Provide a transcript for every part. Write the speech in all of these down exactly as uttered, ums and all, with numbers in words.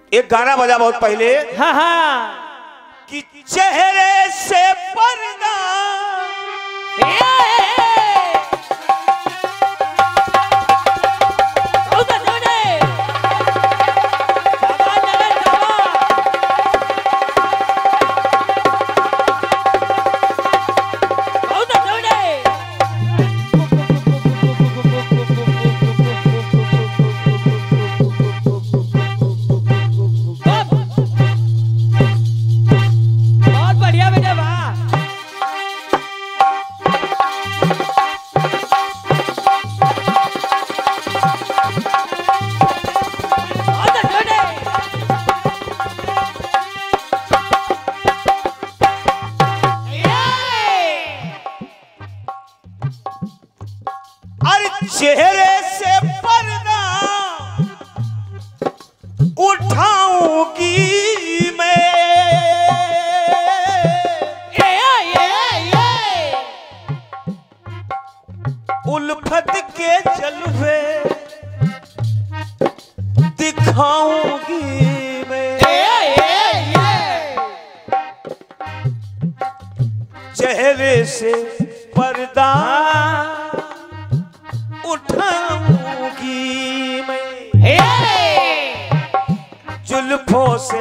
एक गाना बजा बहुत पहले। हाँ हाँ कि चेहरे से पर्दा चेहरे से पर्दा उठाऊंगी मैं, ये ये ये उल्फत के जलवे दिखाऊंगी मैं, ये ये ये चेहरे से पर्दा उठाऊंगी मैं, जुल्फों से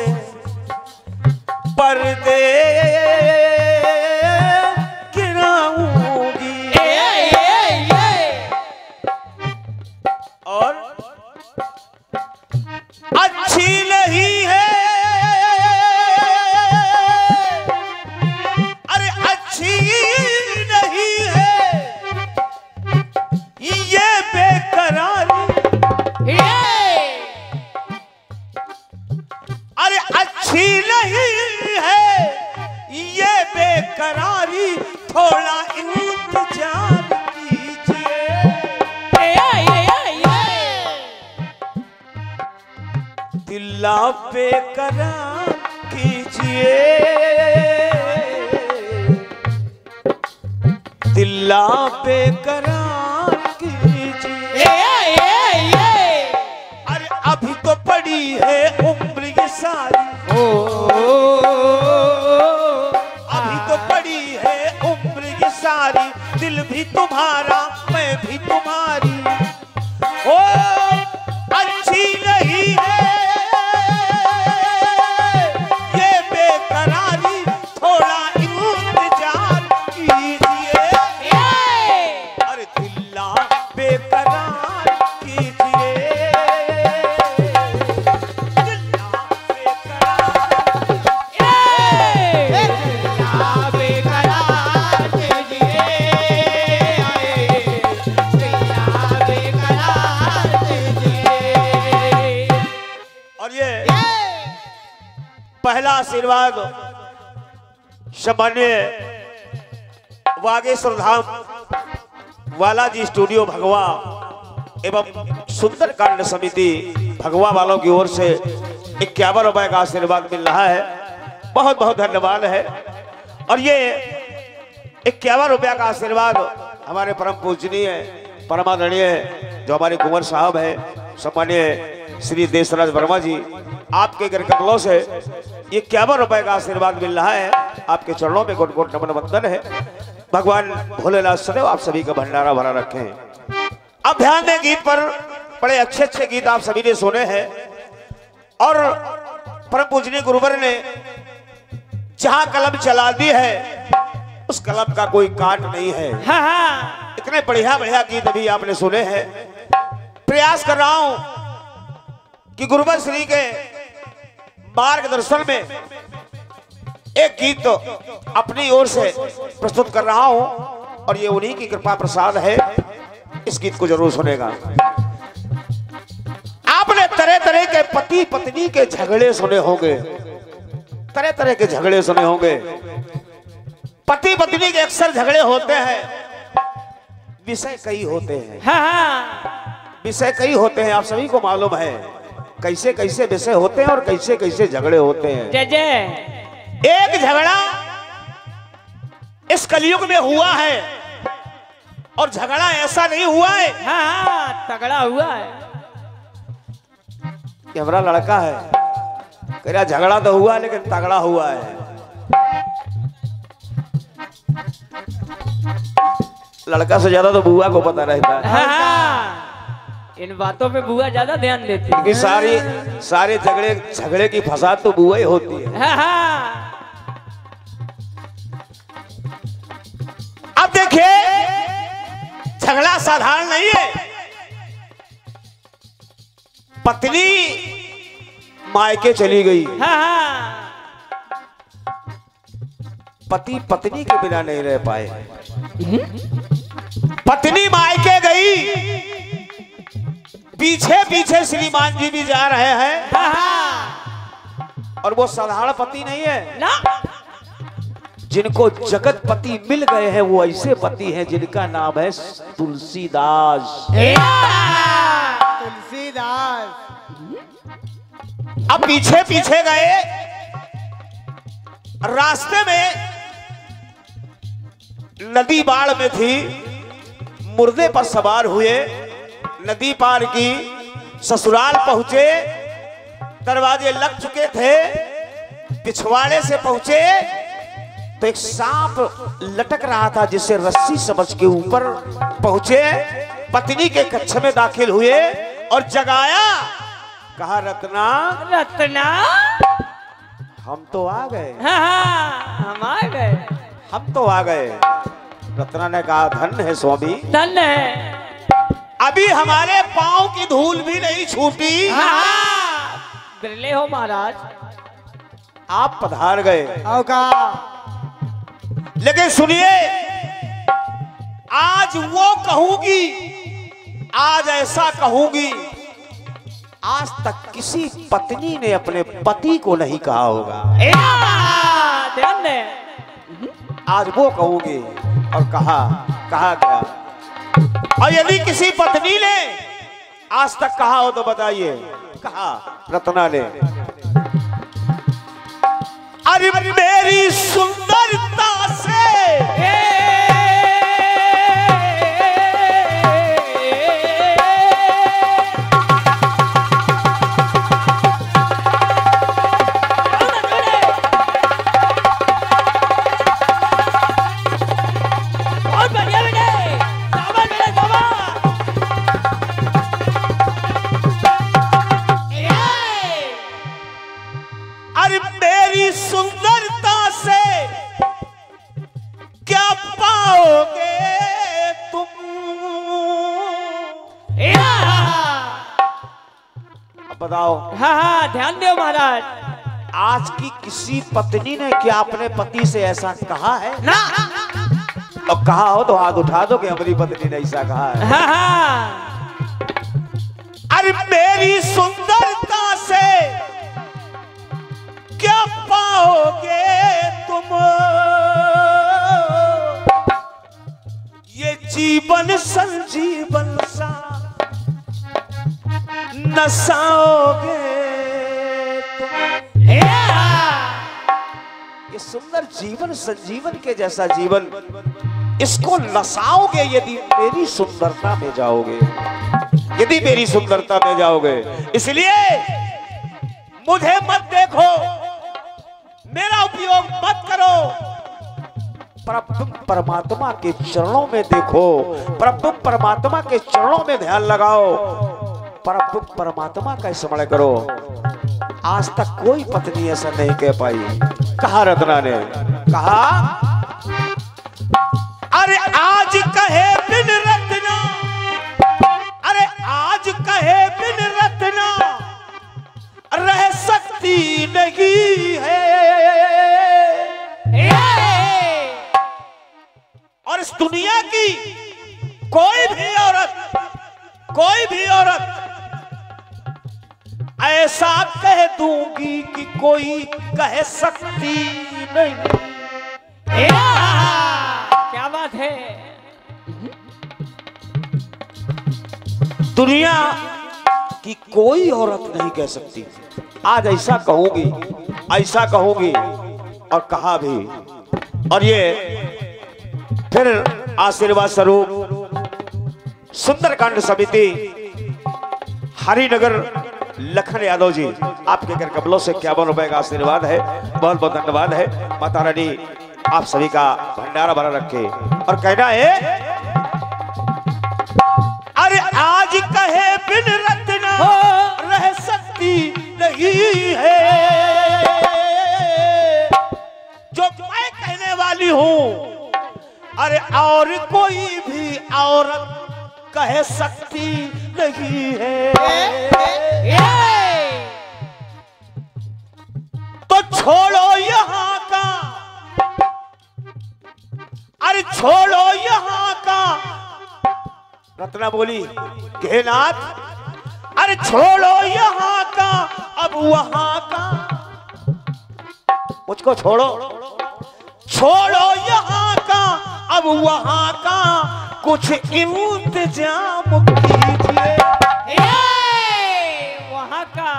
पर्दे गिराऊंगी और अच्छी नहीं है, अरे अच्छी नहीं है ये बेकरारी, अरे अच्छी नहीं है ये बेकरारी, थोड़ा इंतजार कीजिए, दिला बेकरार कीजिए, दिला बेकरार कीजिए, अरे अभी तो पड़ी है उम्र ये सारी, ओ अभी तो पड़ी है उम्र ये सारी, दिल भी तुम्हारा मैं भी तुम्हारी, ओ अच्छी नहीं है ये बेकरारी, थोड़ा इंतजार कीजिए, अरे दिला बेकरार कीजिए, दिला बेकरार, दिला बेकरार कीजिए, दिला बेकरार कीजिए। और ये पहला आशीर्वाद सामान्य वागेश्वर धाम वालाजी स्टूडियो भगवा एवं सुंदरकांड समिति भगवा वालों की ओर से इक्यावन रुपए का आशीर्वाद मिल रहा है, बहुत बहुत धन्यवाद है। और ये इक्यावन रुपया का आशीर्वाद हमारे परम पूजनीय परमादरणीय जो हमारे कुंवर साहब है सम्मान्य श्री देशराज वर्मा जी, आपके घर कमलों से ये इक्यावन रुपए का आशीर्वाद मिल रहा है, आपके चरणों में कोट कोट नमन वंदन है। भगवान भोलेनाथ सदैव आप सभी का भंडारा भरा रखें। अब ध्यान दें, गीत पर बड़े अच्छे अच्छे गीत आप सभी ने सुने हैं और परम पूजनीय गुरुवर ने जहां कलम चला दी है उस कलम का कोई काट नहीं है। हाँ हाँ। इतने बढ़िया बढ़िया गीत अभी आपने सुने हैं। प्रयास कर रहा हूं कि गुरुवर श्री के मार्गदर्शन में एक गीत तो अपनी ओर से प्रस्तुत कर रहा हूं और ये उन्हीं की कृपा प्रसाद है। इस गीत को जरूर सुनेगा। आपने तरह तरह के पति पत्नी के झगड़े सुने होंगे, तरह तरह के झगड़े सुने होंगे। पति पत्नी के अक्सर झगड़े होते हैं, विषय कई होते हैं। हाँ हाँ, विषय कई होते हैं, आप सभी को मालूम है कैसे कैसे विषय होते हैं और कैसे कैसे झगड़े होते हैं। जय जय। एक झगड़ा इस कलयुग में हुआ है और झगड़ा ऐसा नहीं हुआ है। हाँ हाँ, तगड़ा हुआ है। कि हमारा लड़का है, कह रहा झगड़ा तो हुआ लेकिन तगड़ा हुआ है। लड़का से ज्यादा तो बुआ को पता रहता है। हाँ, इन बातों पे बुआ ज्यादा ध्यान देती है कि सारी सारे झगड़े झगड़े की फसाद तो बुआ ही होती है। हाँ, हाँ। अब देखिए झगड़ा साधारण नहीं है। पत्नी मायके चली गई। हाँ, हाँ। पति पत्नी के बिना नहीं रह पाए। पत्नी मायके गई, पीछे पीछे श्रीमान जी भी जा रहे हैं। हाँ, हाँ। और वो साधारण पति नहीं है ना, जिनको जगत पति मिल गए हैं, वो ऐसे पति हैं जिनका नाम है तुलसीदास। तुलसीदास। अब पीछे पीछे गए, रास्ते में नदी बाढ़ में थी, मुर्दे पर सवार हुए, नदी पार की, ससुराल पहुंचे, दरवाजे लग चुके थे, पिछवाड़े से पहुंचे तो एक सांप लटक रहा था जिसे रस्सी समझ के ऊपर पहुंचे, पत्नी के कक्ष में दाखिल हुए और जगाया, कहा रत्ना रत्ना हम तो आ गए। हाँ, हाँ, हम आ गए, हम तो आ गए। रत्ना ने कहा धन्य है स्वामी, धन्य है। अभी हमारे पांव की धूल भी नहीं छूटी। हाँ, बिरले हो महाराज, आप पधार गए। का लेकिन सुनिए, आज वो कहूंगी, आज ऐसा कहूंगी, आज तक किसी पत्नी ने अपने पति को नहीं कहा होगा। ध्यान दे। आज वो कहूंगी और कहा कहा गया। और यदि किसी पत्नी ने आज तक कहा हो तो बताइए। कहा रत्ना ने, अरे मेरी सुंदरता से सुंदरता से क्या पाओगे तुम। अब बताओ। हाँ, हाँ, ध्यान दो महाराज। आज की किसी पत्नी ने क्या अपने पति से ऐसा कहा है? ना। और कहा हो तो हाथ उठा दो कि हमारी पत्नी ने ऐसा कहा है। हाँ, हाँ। अरे मेरी सुंदरता से क्या पाओगे तुम, ये जीवन संजीवन सा नसाओगे तुम। ये सुंदर जीवन संजीवन के जैसा जीवन, इसको नसाओगे यदि मेरी सुंदरता में जाओगे, यदि मेरी सुंदरता में जाओगे। इसलिए मुझे मत देखो, मेरा उपयोग मत करो, परम परमात्मा के चरणों में देखो, परम परमात्मा के चरणों में ध्यान लगाओ, परम परमात्मा का स्मरण करो। आज तक कोई पत्नी ऐसा नहीं कह पाई। कहा रत्ना ने, कहा अरे आज कहे बिन रत्ना, अरे आज कहे बिन रत्ना रह सकती नहीं है। और इस दुनिया की कोई भी औरत, कोई भी औरत ऐसा कह दूंगी कि कोई कह सकती नहीं। क्या बात है। दुनिया की कोई औरत नहीं कह सकती। आज ऐसा कहूंगी, ऐसा कहूंगी, और कहा भी। और ये फिर आशीर्वाद स्वरूप सुंदरकांड समिति हरिनगर लखन यादव जी, आपके घर कबलों से इक्यावन रुपए का आशीर्वाद है। बहुत बहुत धन्यवाद है। माता रानी आप सभी का भंडारा भरा रखे। और कहना है, अरे आज कहे बिन रत्न रह सकती नहीं है, जो मैं कहने वाली हूं अरे और कोई भी औरत कह सकती नहीं है। तो छोड़ो यहाँ का, अरे छोड़ो यहाँ का, रत्ना बोली के नाथ, अरे छोड़ो यहाँ का अब वहां का, मुझको छोड़ो, छोड़ो यहाँ का अब वहां का, कुछ इंतजाम कीजिए। वहां का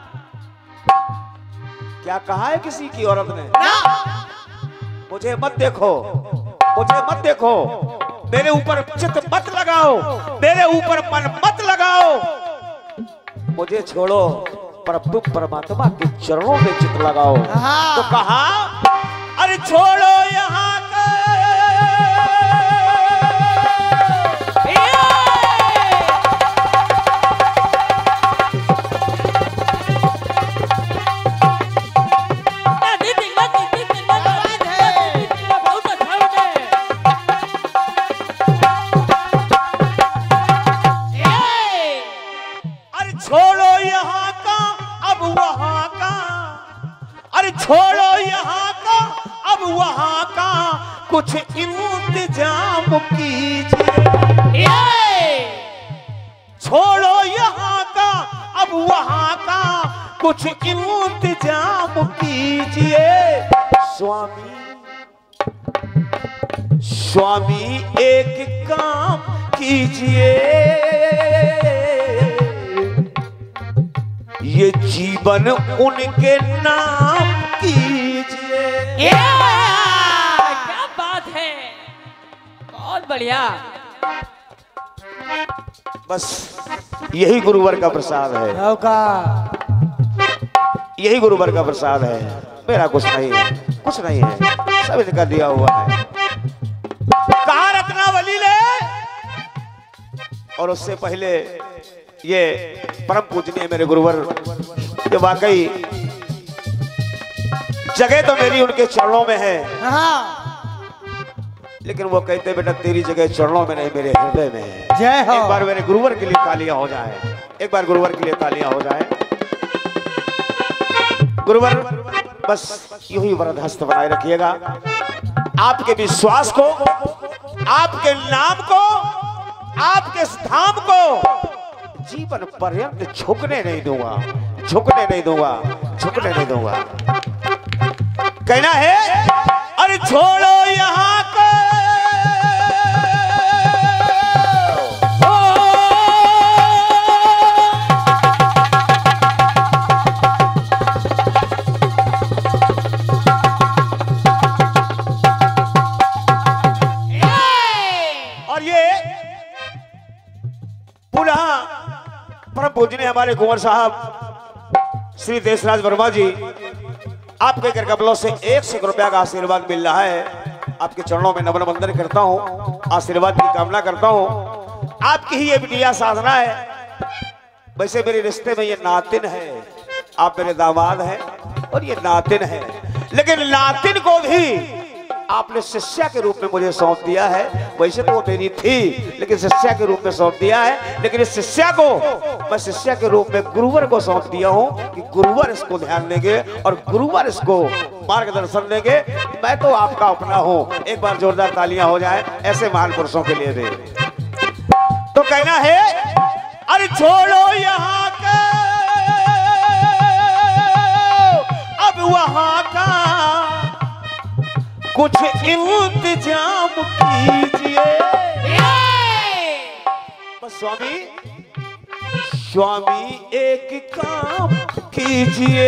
क्या कहा है किसी की औरत ने? मुझे मत देखो, मुझे मत देखो, मेरे ऊपर चित मत लगाओ, मेरे ऊपर मन मत लगाओ, मुझे छोड़ो, प्रभु परमात्मा के चरणों में चित लगाओ। तो कहा, अरे छोड़ो यहाँ छोड़ो यहाँ का अब वहां का, कुछ इंतजाम कीजिए। छोड़ो यहाँ का अब वहां का, कुछ इंतजाम कीजिए। स्वामी स्वामी एक काम कीजिए, ये जीवन उनके नाम कीजिए। क्या बात है, बहुत बढ़िया। बस यही गुरुवर का प्रसाद है, यही गुरुवर का प्रसाद है। मेरा कुछ नहीं है, कुछ नहीं है, सब इनका दिया हुआ है। कहा रत्नावली ले, और उससे पहले ये परम पूजनीय मेरे गुरुवर, ये वाकई जगह तो मेरी उनके चरणों में है, लेकिन वो कहते बेटा तेरी जगह चरणों में नहीं मेरे हृदय में है। जय हो। एक बार मेरे गुरुवर के लिए तालियां हो जाए, एक बार गुरुवर के लिए तालियां हो जाए। गुरुवर बस यूं ही वरद हस्त बनाए रखिएगा, आपके विश्वास को, आपके नाम को, आपके धाम को जीवन पर्यंत झुकने नहीं दूंगा, झुकने नहीं दूंगा, झुकने नहीं दूंगा। कहना है, अरे छोड़ो यहाँ का, और ये पुनः परम पूजनीय हमारे कुंवर साहब श्री देशराज वर्मा जी, आपके घर कबलों से एक सौ रुपया का आशीर्वाद मिल रहा है। आपके चरणों में नमन वंदन करता हूँ, आशीर्वाद की कामना करता हूँ। आपकी ही ये बिटिया साधना है। वैसे मेरे रिश्ते में ये नातिन है, आप मेरे दामाद हैं और ये नातिन है, लेकिन नातिन को भी आपने शिष्या के रूप में मुझे सौंप दिया है। वैसे तो वो मेरी थी, लेकिन शिष्या के रूप में सौंप दिया है। लेकिन इस शिष्या को मैं शिष्या के रूप में गुरुवर को सौंप दिया हूँ कि गुरुवर इसको ध्यान देंगे और गुरुवर इसको मार्गदर्शन देंगे। मैं तो आपका अपना हूँ। एक बार जोरदार तालियां हो जाए ऐसे महान पुरुषों के लिए भी। तो कहना है, अरे छोड़ो यहाँ का अब वहां का, कुछ इंतजाम कीजिए। बस स्वामी स्वामी एक काम कीजिए,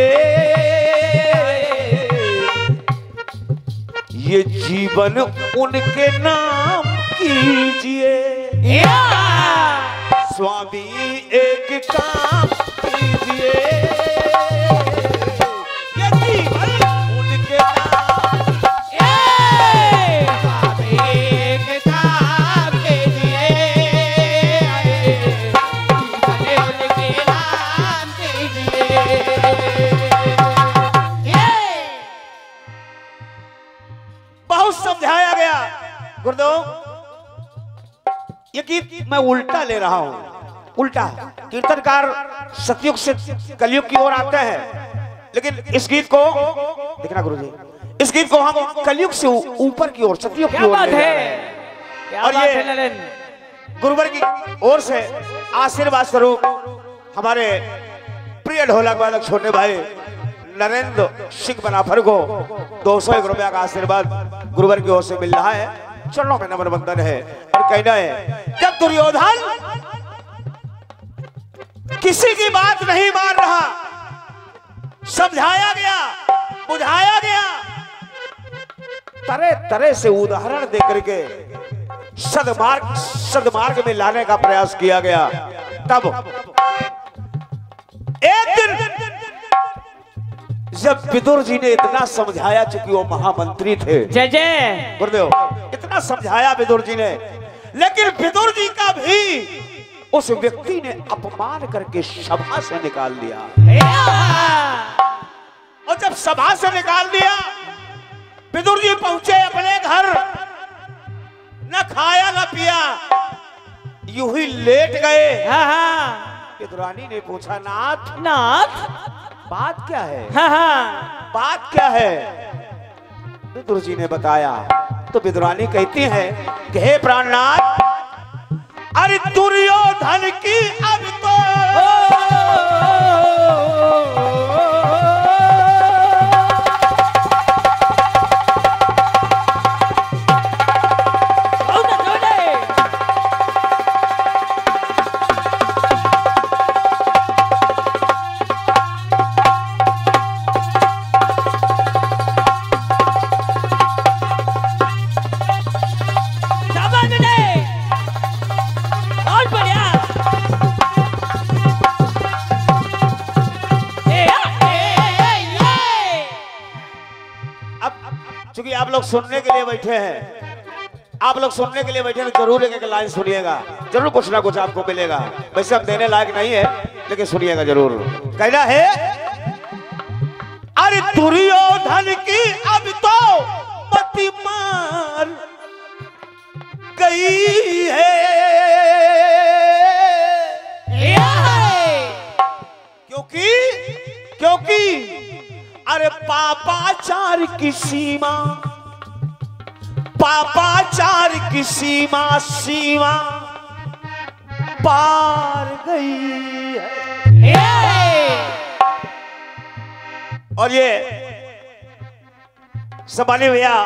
ये जीवन उनके नाम कीजिए। स्वामी एक काम कीजिए, कीजिए ये जीवन उनके नाम। ए, स्वामी के काम कीजिए, जीवन उनके नाम कीजिए। बहुत समझाया गया गुरुदेव। ये गीत मैं उल्टा ले रहा हूं, उल्टा। कीर्तनकार सतयुग से कलयुग की ओर आते हैं, लेकिन इस गीत को देखना गुरुजी, इस गीत को हम कलयुग से ऊपर की ओर, सतयुग की क्या ओर बात ले जा है, रहे हैं। क्या और बात ये है नरेंद्र। गुरुवर की ओर से आशीर्वाद स्वरूप हमारे प्रिय ढोलक वादक छोटे भाई नरेंद्र सिंह बनाफर को दो सौ एक रुपया का आशीर्वाद गुरुवर की ओर से मिल रहा है। चरणों में नमन बंधन है और कहना है, जब दुर्योधन किसी की बात नहीं मान रहा, समझाया गया, बुझाया गया, तरह तरह से उदाहरण देकर के सदमार्ग सदमार्ग में लाने का प्रयास किया गया। तब एक दिन जब विदुर जी ने इतना समझाया, चूंकि वो महामंत्री थे, जय जय गुरुदेव, इतना समझाया विदुर जी ने, लेकिन विदुर जी का भी उस व्यक्ति ने अपमान करके सभा से निकाल दिया। और जब सभा से निकाल दिया, विदुर जी पहुंचे अपने घर, न खाया न पिया, यूं ही लेट गए। हाँ हाँ विदुरानी ने पूछा, नाथ नाथ बात क्या है? हाँ हाँ बात क्या है? विदुर जी ने बताया तो विदुरानी कहती है कि हे प्राणनाथ, अरे दुर्योधन की अब तो चूंकि आप लोग सुनने के लिए बैठे हैं, आप लोग सुनने के लिए बैठे हैं, तो जरूर एक एक लाइन सुनिएगा, जरूर कुछ ना कुछ आपको मिलेगा। वैसे हम देने लायक नहीं है, लेकिन सुनिएगा जरूर। कहना है, अरे दुर्योधन की अब तो मति मार गई है, क्योंकि क्योंकि अरे पापाचार की सीमा, पापाचार की सीमा सीमा पार गई है। और ये सम्मानित भैया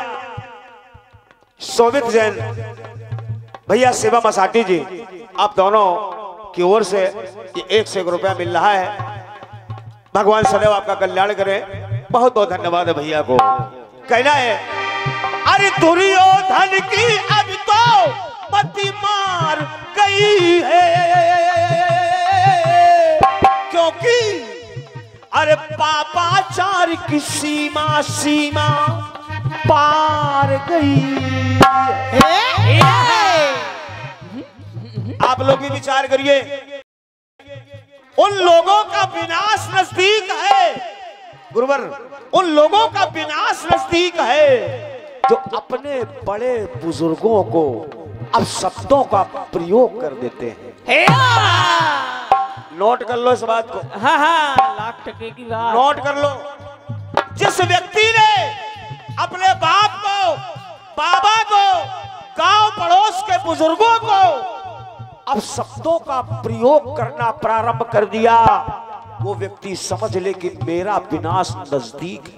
शोभित जैन भैया सेवा मसाटी जी, आप दोनों की ओर से ये एक से एक रुपया मिल रहा है। भगवान सदैव आपका कल्याण करे। बहुत बहुत धन्यवाद है भैया को। कहना है, अरे दुर्योधन की अब तो मति मार गई है, क्योंकि अरे पापाचार की सीमा सीमा पार गई है। आप लोग भी विचार करिए, उन लोगों का विनाश नजदीक है गुरुवर, उन लोगों का विनाश नजदीक है जो अपने बड़े बुजुर्गों को अब शब्दों का प्रयोग कर देते हैं। नोट कर लो इस बात को। हाँ हाँ लाख टके की बात। नोट कर लो, जिस व्यक्ति ने अपने बाप को, बाबा को, गांव पड़ोस के बुजुर्गों को अब शब्दों का प्रयोग करना प्रारंभ कर दिया, वो व्यक्ति समझ ले कि मेरा विनाश नजदीक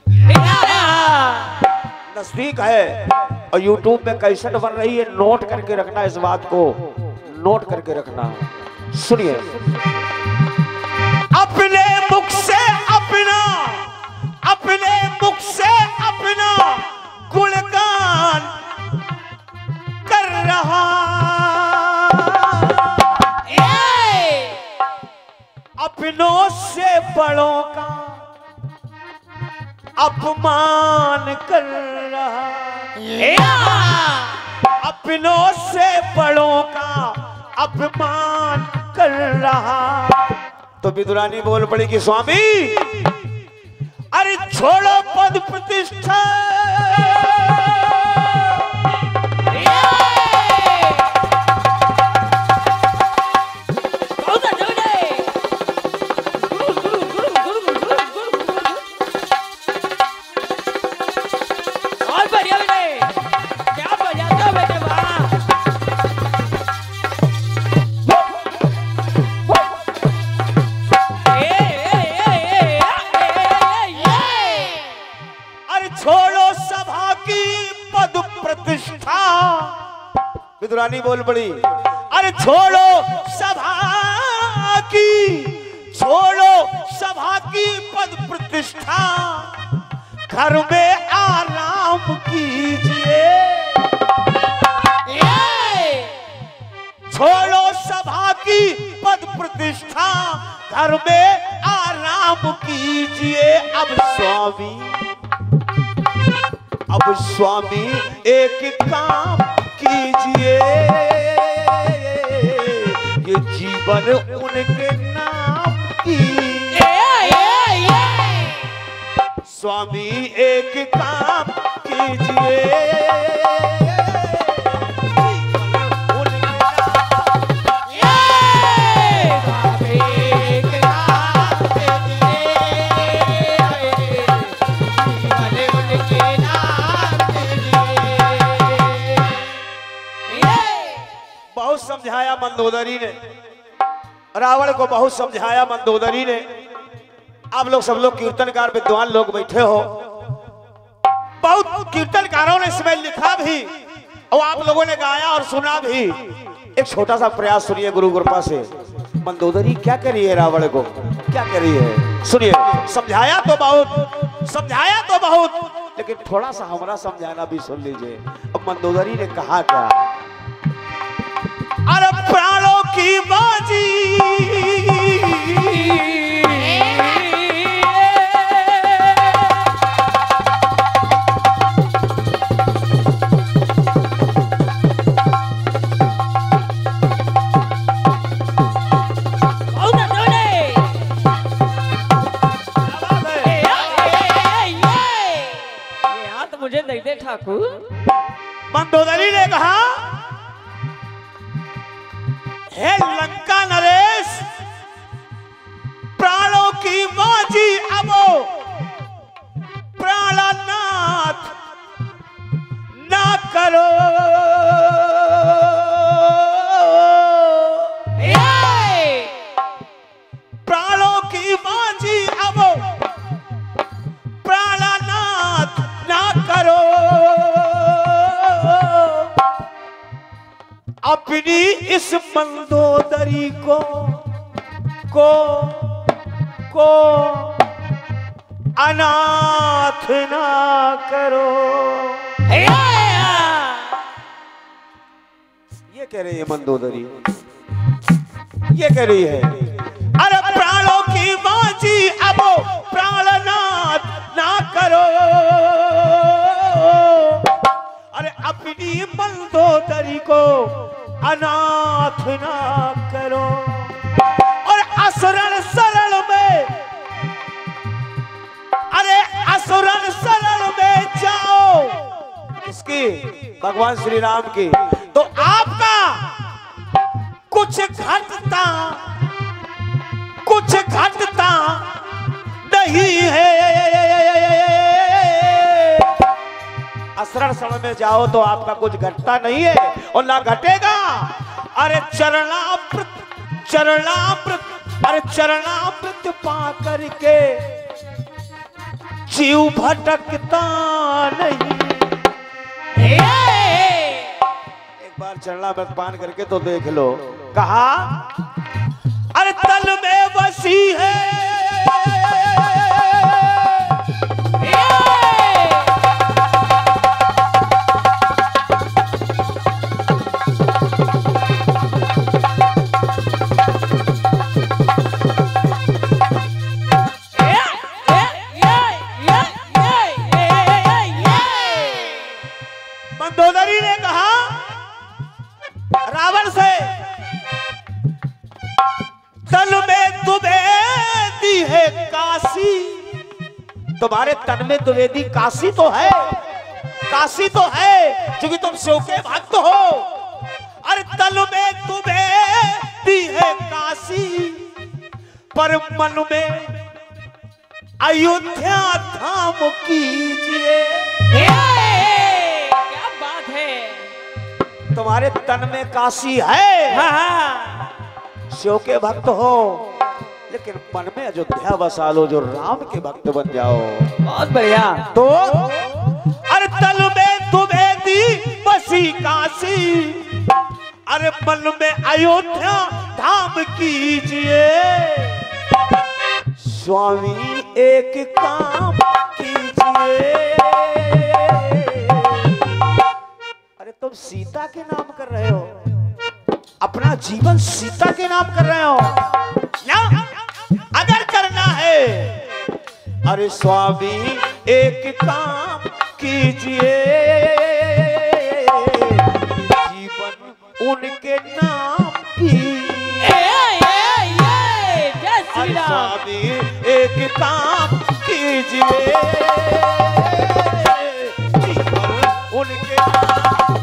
है, नजदीक है। और यूट्यूब में कैसेट बन रही है, नोट करके रखना, इस बात को नोट करके रखना। सुनिए, अपने मुख से अपना, अपने मुख से अपना गुणगान कर रहा, अपनों अपमान कर रहा, अपनों से बड़ों का अपमान कर रहा। तो विदुरानी बोल पड़ी कि स्वामी अरे छोड़ो पद प्रतिष्ठा, विदुरानी बोल पड़ी अरे छोड़ो सभा की, छोड़ो सभा की पद प्रतिष्ठा, घर में आराम कीजिए। छोड़ो सभा की पद प्रतिष्ठा, घर में आराम कीजिए। अब स्वामी अब स्वामी एक काम कीजिए, ये जीवन उनके नाम की। स्वामी एक काम कीजिए, समझाया मंदोदरी ने, रावण को बहुत समझाया मंदोदरी ने। आप लोग सब लोग कीर्तनकार विद्वान लोग बैठे हो, बहुत कीर्तनकारों ने इसमें लिखा भी और आप लोगों ने गाया और सुना भी। एक छोटा सा प्रयास सुनिए गुरु कृपा से। मंदोदरी क्या कह रही है रावण को, क्या कह रही है सुनिए। समझाया तो बहुत, समझाया तो बहुत, लेकिन थोड़ा सा हमारा समझाना भी सुन लीजिए। अब मंदोदरी ने कहा क्या, अरे प्राणों की बाजी यहाँ तो मुझे दे दे ठाकुर। मंदोदरी ने कहा हे लंका नरेश, प्राणों की बाजी अबो प्राणनाथ ना करो। प्राणों की बाजी अबो प्राणनाथ ना करो, अपनी इस मंदोदरी को को को अनाथ ना करो। ये कह रही है मंदोदरी, ये कह रही है अरे प्राणों की बाजी अब प्राणनाथ ना करो, अरे अपनी मंदोदरी को अनाथ ना करो। और असुरन शरण में, अरे असुरन शरण में जाओ, किसकी? भगवान श्री राम की। तो आपका कुछ घटता कुछ घटता नहीं है। असरण शरण में जाओ तो आपका कुछ घटता नहीं है और ना घटेगा। अरे चरणामृत चरणामृत अरे चरणामृत पा करके जीव भटकता नहीं। एक बार चरणामृत पान करके तो देख लो। कहा अरे तन में बसी है तुम्हारे तन में द्विवेदी काशी तो है, काशी तो है, क्योंकि तुम शिव के भक्त हो। अरे तन में तुम्हें दी है काशी, पर मन में अयोध्या धाम कीजिए। क्या बात है। तुम्हारे तन में काशी है, हाँ हाँ शिव के भक्त हो, लेकिन मन में अयोध्या बसा लो, जो राम के भक्त बन जाओ। बहुत बढ़िया। तो अरे तल में तुम्हें दी बसी काशी, अरे मन में अयोध्या धाम कीजिए। स्वामी एक काम कीजिए। अरे तुम सीता के नाम कर रहे हो, अपना जीवन सीता के नाम कर रहे हो ना? अगर करना है, अरे स्वामी एक काम कीजिए, जीवन उनके नाम की। अरे स्वामी एक काम कीजिए, जीवन उनके नाम।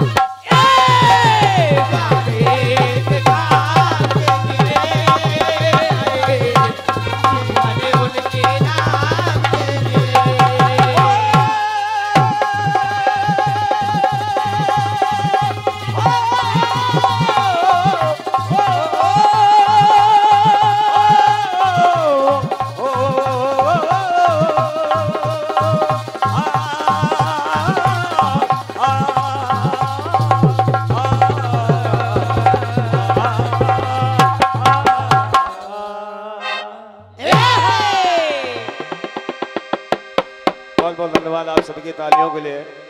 बहुत बहुत धन्यवाद आप सभी की तालियों के लिए।